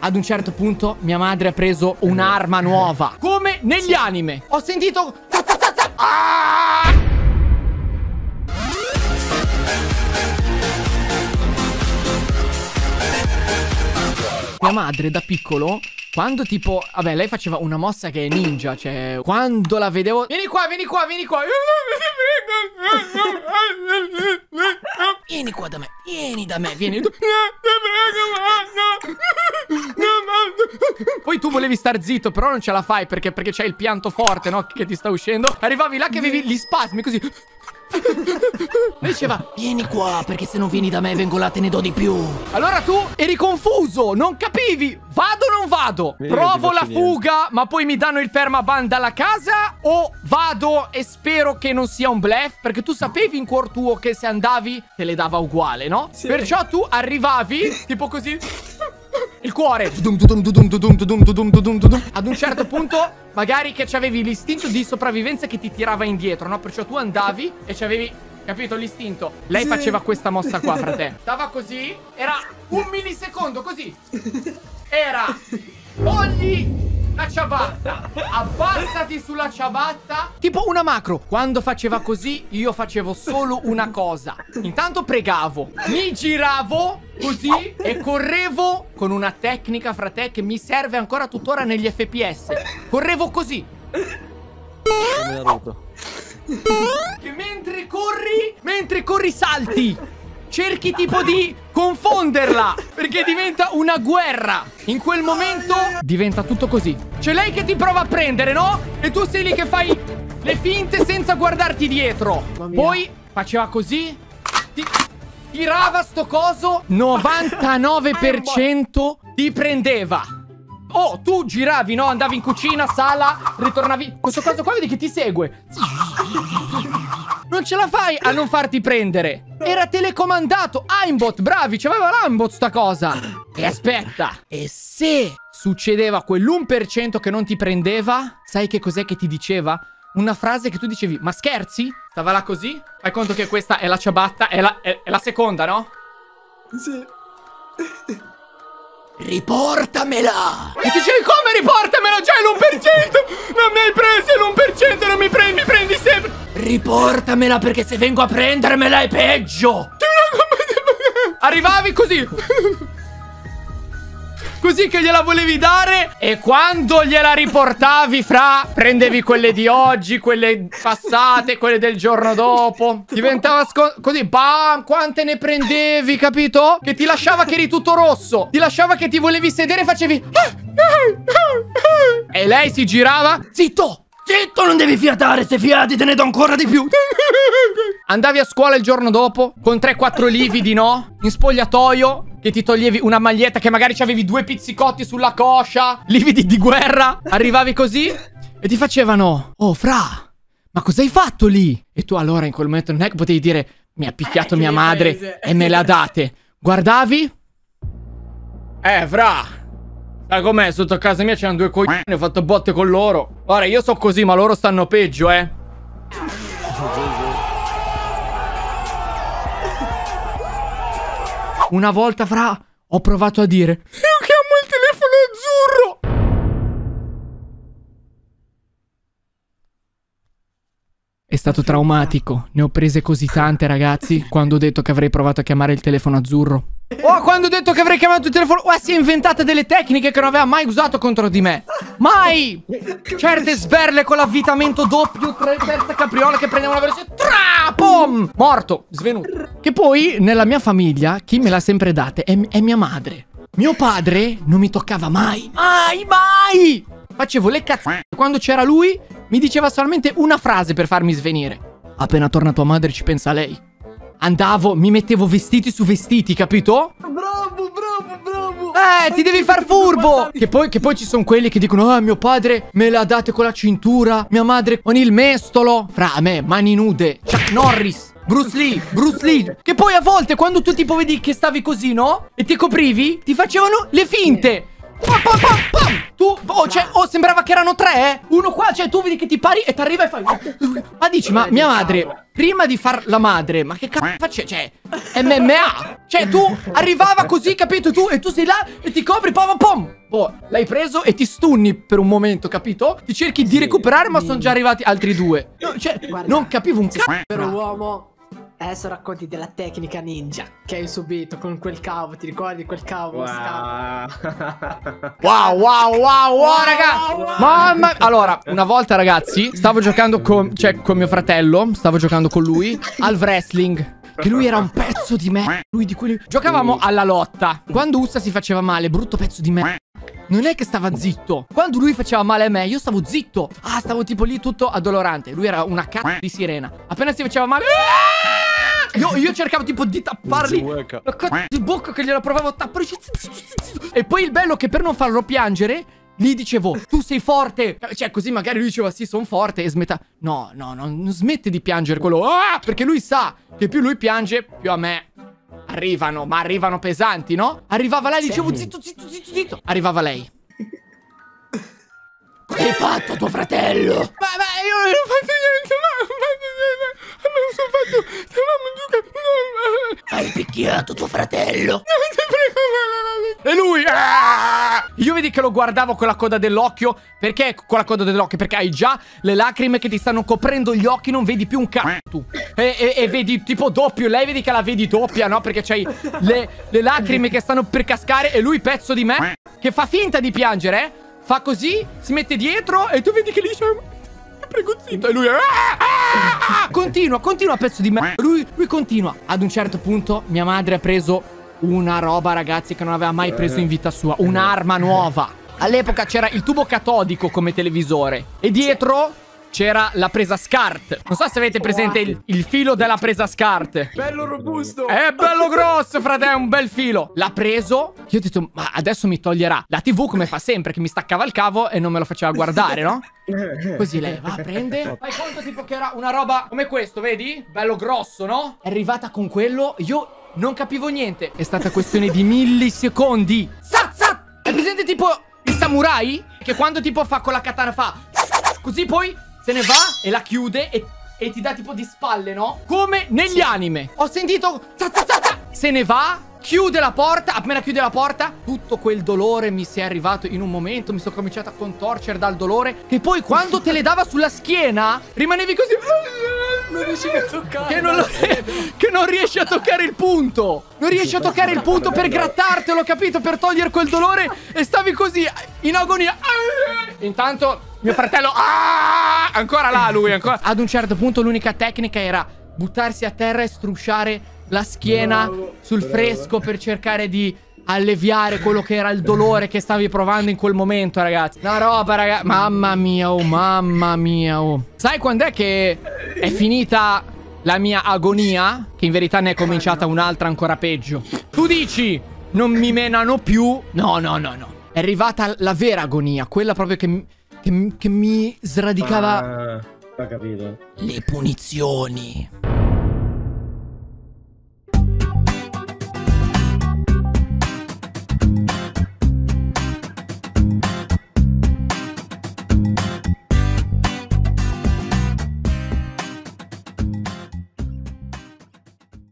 Ad un certo punto mia madre ha preso un'arma nuova, come negli anime. Ho sentito ah! Mia madre da piccolo, quando tipo, vabbè, lei faceva una mossa che è ninja, cioè, quando la vedevo... Vieni qua, vieni qua, vieni qua. Vieni qua da me, vieni da me, vieni. Poi tu volevi star zitto, però non ce la fai perché c'hai il pianto forte, no? Che ti sta uscendo. Arrivavi là che avevi gli spasmi così. Lei diceva vieni qua perché se non vieni da me vengo là te ne do di più. Allora tu eri confuso, non capivi. Vado o non vado? Provo la fuga ma poi mi danno il permaban dalla casa, o vado e spero che non sia un bluff? Perché tu sapevi in cuor tuo che se andavi te le dava uguale, no? Sì. Perciò tu arrivavi tipo così, il cuore. Ad un certo punto magari che c'avevi l'istinto di sopravvivenza che ti tirava indietro, no? Perciò tu andavi e c'avevi, capito, l'istinto. Lei faceva questa mossa qua, frate. Stava così, era un millisecondo così. Era togli la ciabatta, abbassati sulla ciabatta. Tipo una macro. Quando faceva così io facevo solo una cosa. Intanto pregavo, mi giravo così e correvo con una tecnica, frate, che mi serve ancora tuttora negli FPS. Correvo così. Che mentre corri salti. Cerchi tipo di confonderla, perché diventa una guerra. In quel momento diventa tutto così. C'è lei che ti prova a prendere, no? E tu sei lì che fai le finte senza guardarti dietro. Poi faceva così, tirava sto coso, 99% ti prendeva. Oh, tu giravi, no? Andavi in cucina, sala, ritornavi. Questo coso qua vedi che ti segue. Non ce la fai a non farti prendere. Era telecomandato. Aimbot, bravi, c'aveva l'aimbot sta cosa. E aspetta, e se succedeva quell'1% che non ti prendeva, sai che cos'è che ti diceva? Una frase che tu dicevi, ma scherzi? Stava là così. Fai conto che questa è la ciabatta, è la seconda, no? Sì. Riportamela! E ti dicevi come riportamela? C'hai l'1%! Non mi hai preso l'1%, non mi prendi sempre! Riportamela perché se vengo a prendermela è peggio! Arrivavi così! Così che gliela volevi dare e quando gliela riportavi, prendevi quelle di oggi, quelle passate, quelle del giorno dopo. Diventava così, bam, quante ne prendevi, capito? Che ti lasciava che eri tutto rosso. Ti lasciava che ti volevi sedere e facevi e lei si girava. Zitto! Zitto, non devi fiatare, se fiati te ne do ancora di più. Andavi a scuola il giorno dopo con 3-4 lividi, no? In spogliatoio, che ti toglievi una maglietta che magari c'avevi 2 pizzicotti sulla coscia, lividi di guerra. Arrivavi così e ti facevano: oh, ma cosa hai fatto lì? E tu allora in quel momento non è che potevi dire mi ha picchiato mia madre e me le ha date. Guardavi? Sai com'è? Sotto a casa mia c'erano 2 coglioni, ho fatto botte con loro. Ora io so così, ma loro stanno peggio, Una volta, ho provato a dire: io chiamo il telefono azzurro. È stato traumatico. Ne ho prese così tante, ragazzi, quando ho detto che avrei provato a chiamare il telefono azzurro. Oh, quando ho detto che avrei chiamato il telefono, si è inventata delle tecniche che non aveva mai usato contro di me. Mai! Certe sberle con l'avvitamento doppio, terza capriola che prendevano la velocità. Pom! Morto, svenuto. Che poi, nella mia famiglia, chi me l'ha sempre data è mia madre. Mio padre non mi toccava mai. Mai! Facevo le cazzate. Quando c'era lui, mi diceva solamente una frase per farmi svenire: appena torna tua madre ci pensa lei. Andavo, mi mettevo vestiti su vestiti, capito? Bravo! Ti devi far furbo! Che poi ci sono quelli che dicono: mio padre me le ha date con la cintura, mia madre con il mestolo. A me, mani nude, Chuck Norris, Bruce Lee. Che poi a volte quando tu tipo vedi che stavi così, no? E ti coprivi, ti facevano le finte. Pam. Tu, sembrava che erano 3, Uno qua, cioè tu vedi che ti pari e ti arriva e fai. Ma dici, ma mia madre, prima di far la madre, ma che cazzo faccia? Cioè, MMA. Cioè tu arrivava così, capito tu? E tu sei là e ti copri, pom. Oh, l'hai preso e ti stunni per un momento, capito? Ti cerchi di recuperare, ma sono già arrivati altri 2. No, cioè, Guarda, non capivo un cazzo. Però uomo, adesso racconti della tecnica ninja che hai subito con quel cavo. Ti ricordi quel cavo? Wow, ragazzi. Mamma. Allora, una volta, ragazzi, stavo giocando con mio fratello. Stavo giocando con lui al wrestling. Che lui era un pezzo di me. Lui di quelli. Giocavamo alla lotta. Quando Ussa si faceva male, brutto pezzo di me, non è che stava zitto. Quando lui faceva male a me, io stavo zitto. Ah, stavo tipo lì tutto addolorante. Lui era una cazzo di sirena. Appena si faceva male, io cercavo tipo di tappargli la cazzo di bocca, che gliela provavo a tappare. E poi il bello che per non farlo piangere, gli dicevo, tu sei forte. Cioè, così magari lui diceva, sì, sono forte. E smetta. No, non smette di piangere quello. Perché lui sa che più lui piange, più a me arrivano. Ma arrivano pesanti, no? Arrivava lei, dicevo, zitto. Arrivava lei. Cosa hai fatto a tuo fratello? Ma io non ho fatto niente. Non sono fatto. Hai picchiato tuo fratello? E lui io vedi che lo guardavo con la coda dell'occhio. Perché con la coda dell'occhio? Perché hai già le lacrime che ti stanno coprendo gli occhi. Non vedi più un cazzo tu. E vedi tipo doppio. Lei vedi che la vedi doppia, no? Perché c'hai le lacrime che stanno per cascare. E lui, pezzo di me, che fa finta di piangere, fa così, si mette dietro. E tu vedi che lì c'è prego zitto. E lui continua pezzo di me. Lui continua. Ad un certo punto mia madre ha preso una roba, ragazzi, che non aveva mai preso in vita sua. Un'arma nuova. All'epoca c'era il tubo catodico come televisore. E dietro c'era la presa SCART. Non so se avete presente il filo della presa SCART. Bello robusto. È bello grosso, frate, è un bel filo. L'ha preso. Io ho detto, ma adesso mi toglierà la TV, come fa sempre, che mi staccava il cavo e non me lo faceva guardare, no? Così lei va, prende. Fai conto tipo che era una roba come questo, vedi? Bello grosso, no? È arrivata con quello. Io non capivo niente. È stata questione di millisecondi. Zat! È presente tipo il samurai? Che quando tipo fa con la katana fa così, poi se ne va e la chiude e ti dà tipo di spalle, no? Come negli anime. Ho sentito se ne va, chiude la porta. Appena chiude la porta, tutto quel dolore mi si è arrivato in un momento. Mi sono cominciato a contorcere dal dolore. E poi quando te le dava sulla schiena, rimanevi così. Non riesci a toccare. Che non riesci a toccare il punto. Non riesci a toccare il punto per grattartelo, capito? Per togliere quel dolore. E stavi così, in agonia. Intanto mio fratello, ancora là lui, ancora. Ad un certo punto l'unica tecnica era buttarsi a terra e strusciare la schiena sul fresco per cercare di alleviare quello che era il dolore che stavi provando in quel momento, ragazzi. Una roba, ragazzi. Mamma mia, mamma mia, Sai quando è che è finita la mia agonia? Che in verità ne è cominciata un'altra ancora peggio. Tu dici, non mi menano più? No. È arrivata la vera agonia, quella proprio che mi sradicava. Ho capito. Le punizioni.